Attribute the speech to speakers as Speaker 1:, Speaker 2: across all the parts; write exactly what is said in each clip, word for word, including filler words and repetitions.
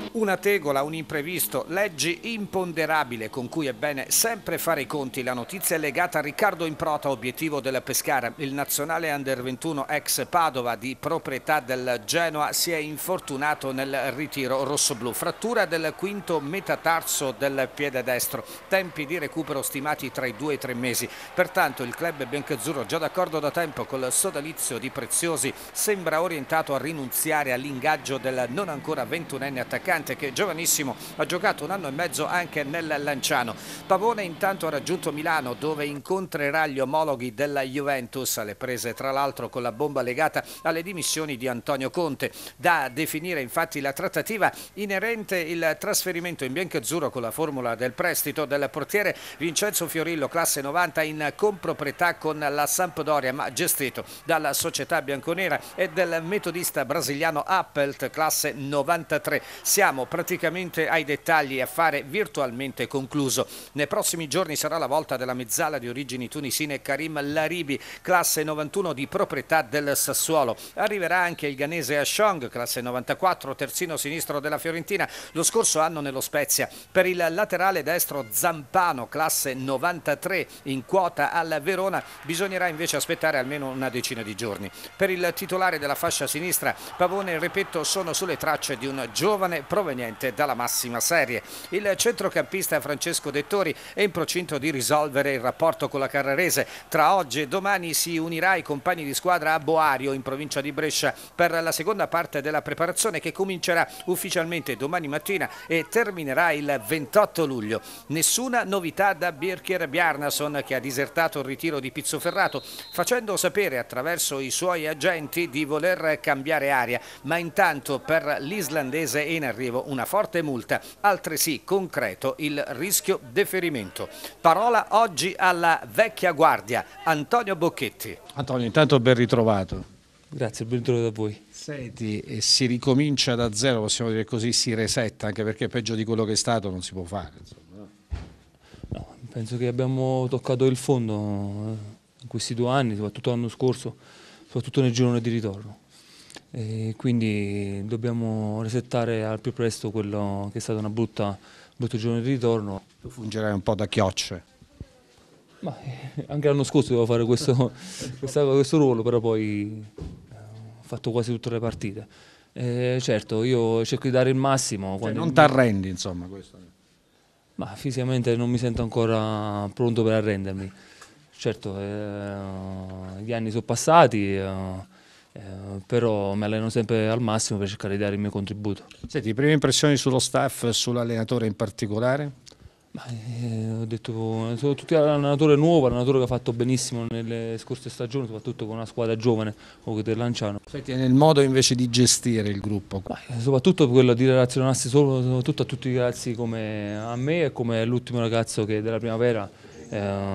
Speaker 1: Una tegola, un imprevisto, leggi imponderabile con cui è bene sempre fare i conti. La notizia è legata a Riccardo Improta, obiettivo del Pescara. Il nazionale under ventuno ex Padova di proprietà del Genoa si è infortunato nel ritiro rossoblù. Frattura del quinto metatarso del piede destro. Tempi di recupero stimati tra i due e i tre mesi. Pertanto il club biancazzurro, già d'accordo da tempo col sodalizio di Preziosi, sembra orientato a rinunziare all'ingaggio del non ancora ventunenne attaccante che giovanissimo ha giocato un anno e mezzo anche nel Lanciano. Pavone intanto ha raggiunto Milano, dove incontrerà gli omologhi della Juventus, alle prese tra l'altro con la bomba legata alle dimissioni di Antonio Conte. Da definire infatti la trattativa inerente il trasferimento in biancazzurro con la formula del prestito del portiere Vincenzo Fiorillo, classe novanta, in comproprietà con la Sampdoria, ma gestito dalla società bianconera, e del metodista brasiliano Appelt, classe novantatré. Siamo praticamente ai dettagli, affare virtualmente concluso. Nei prossimi giorni sarà la volta della mezzala di origini tunisine Karim Laribi, classe novantuno di proprietà del Sassuolo. Arriverà anche il ghanese Ashong, classe novantaquattro, terzino sinistro della Fiorentina, lo scorso anno nello Spezia. Per il laterale destro Zampano, classe novantatré, in quota al Verona, bisognerà invece aspettare almeno una decina di giorni. Per il titolare della fascia sinistra, Pavone e Repetto sono sulle tracce di un giovane proveniente dalla massima serie. Il centrocampista Francesco Dettori è in procinto di risolvere il rapporto con la Carrarese. Tra oggi e domani si unirà ai compagni di squadra a Boario, in provincia di Brescia, per la seconda parte della preparazione, che comincerà ufficialmente domani mattina e terminerà il ventotto luglio. Nessuna novità da Birkir Bjarnason, che ha disertato il ritiro di Pizzoferrato, facendo sapere attraverso i suoi agenti di voler cambiare aria, ma intanto per l'islandese è in arrivo una forte multa, altresì concreto il rischio deferimento. Parola oggi alla vecchia guardia, Antonio Bocchetti.
Speaker 2: Antonio, intanto ben ritrovato.
Speaker 3: Grazie, ben ritrovato a voi.
Speaker 2: Senti, e si ricomincia da zero, possiamo dire così, si resetta, anche perché peggio di quello che è stato non si può fare. Insomma.
Speaker 3: No, penso che abbiamo toccato il fondo in questi due anni, soprattutto l'anno scorso, soprattutto nel girone di ritorno. E quindi dobbiamo resettare al più presto quello che è stato una brutta, brutto girone di ritorno.
Speaker 2: Tu fungerai un po' da chiocce.
Speaker 3: Ma anche l'anno scorso dovevo fare questo, questo, questo ruolo, però poi ho fatto quasi tutte le partite. E certo, io cerco di dare il massimo.
Speaker 2: Cioè, non ti arrendi, insomma. Questo.
Speaker 3: Ma fisicamente non mi sento ancora pronto per arrendermi. Certo, eh, gli anni sono passati. Eh, Eh, però mi alleno sempre al massimo per cercare di dare il mio contributo.
Speaker 2: Senti, prime impressioni sullo staff e sull'allenatore in particolare?
Speaker 3: Ma, eh, ho detto, sono tutti allenatore nuovo, allenatore che ha fatto benissimo nelle scorse stagioni, soprattutto con una squadra giovane come del Lanciano.
Speaker 2: Senti, nel modo invece di gestire il gruppo?
Speaker 3: Ma, soprattutto quello di relazionarsi solo, soprattutto a tutti i ragazzi come a me e come l'ultimo ragazzo che della primavera, eh,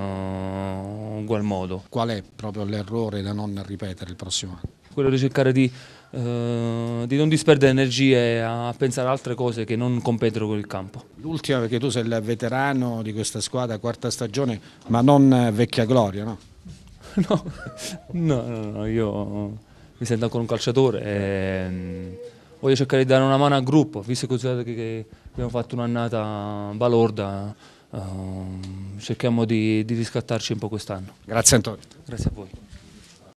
Speaker 3: in ugual modo.
Speaker 2: Qual è proprio l'errore da non ripetere il prossimo anno?
Speaker 3: Quello di cercare di, eh, di non disperdere energie a pensare a altre cose che non competono con il campo.
Speaker 2: L'ultima, perché tu sei il veterano di questa squadra, quarta stagione, ma non vecchia gloria, no?
Speaker 3: No, no, no, no, io mi sento ancora un calciatore e mh, voglio cercare di dare una mano al gruppo, visto che considerate che abbiamo fatto un'annata balorda, uh, cerchiamo di, di riscattarci un po' quest'anno.
Speaker 2: Grazie Antonio.
Speaker 3: Grazie a voi.